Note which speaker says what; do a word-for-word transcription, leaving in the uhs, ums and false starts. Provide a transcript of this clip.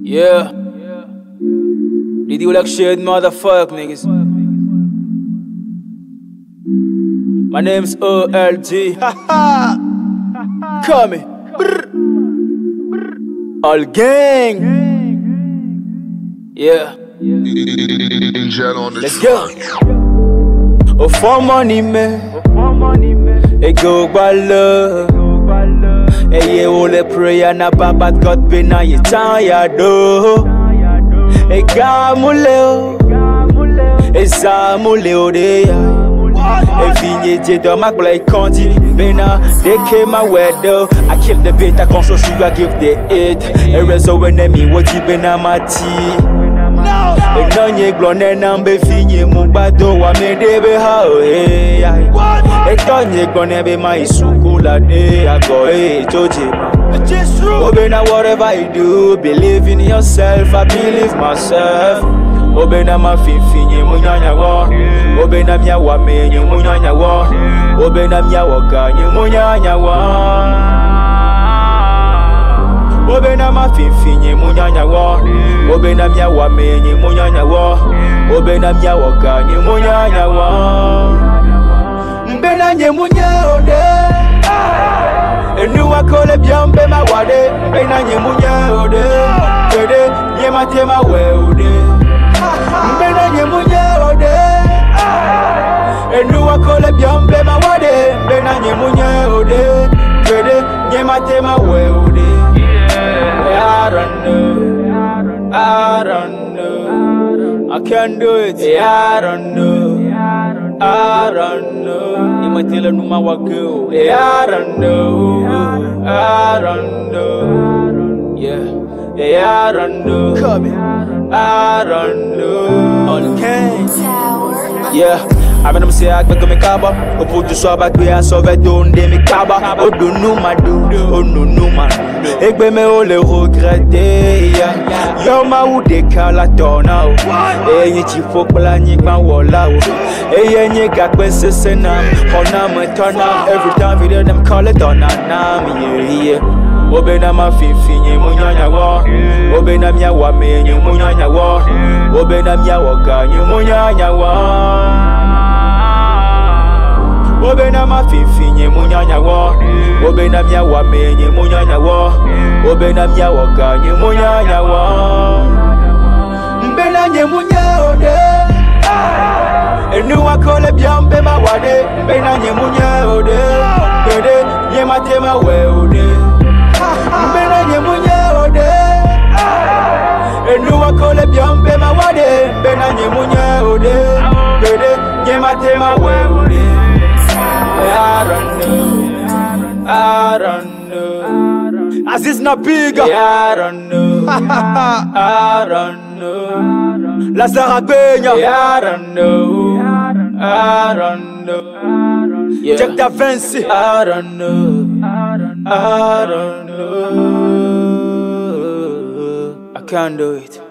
Speaker 1: Yeah. They do like shit, motherfuck niggas. My name's O L G. Haha. Coming. All gang. Yeah. Let's go. Oh, for money, man. It go by love. Hey, yeah, all the prayer na babat God be na ye tired do. Hey, gamule, hey, zamule o de ya. Hey, vinye je do mak like Condi. Bena, they came my weather. I keep the bait, I conscious sugar give the it. Hey, reso when they me what you bena my tea. E nanye glone nambe finye mubado wa medebe hao hey e tonye glone be ma isuku la de ago hey toje Obena whatever you do, believe in yourself, I believe myself. Obena ma finfinye munyanya wa Obena miya wa menye munyanya wa Obena miya wa kanye munyanya wa Obena ma finfinye munyanya wa Obena miya wa menye munyanya wa Obena miya wa kanye munyanya wa Mbena nye munya ode Enu wakole byambe mawade Mbena nye munya ode Kede nye matema we ode Mbena nye munya ode Enu wakole byambe mawade Mbena nye munya ode Kede nye matema we ode I don't know, I don't know, I can't do it, I don't know, I don't know, you might tell her no matter go, I don't know, I don't know, yeah, I don't know, I don't know, okay, yeah. I mean, I'm saying I can make a bar. Or put you so back where I saw that don't they make a bar. Oh, do no, my do. Oh, no, no, man. Ik ben me ole regretter. Yo, ma ou de kala tona. Eh, ye chi fok bla nyik ma wala. Eh, ye nye gak ben se senam. Hona me tona. Every time we hear them call it on a name. Yeah, yeah. Obena ma finfinye munyanya wa Obena miya wa menye munyanya wa Obena miya wa kanye munyanya wa Obena ma finfinye munyanya wa Obena miya wa menye munyanya wa Obena miya wa kanye munyanya wa Mbena nye munya ode Enu wakole byambe mawade Mbena nye munya ode Kede nye matema we ode Mbena nye munya ode Enu wakole byambe mawade Mbena nye munya ode Kede nye matema we ode I don't know, I don't know. Aziz na big, I don't know, I don't know. Lazara Benya, I don't know, I don't know. Jack Da Vinci, I don't know, I don't know. I can't do it.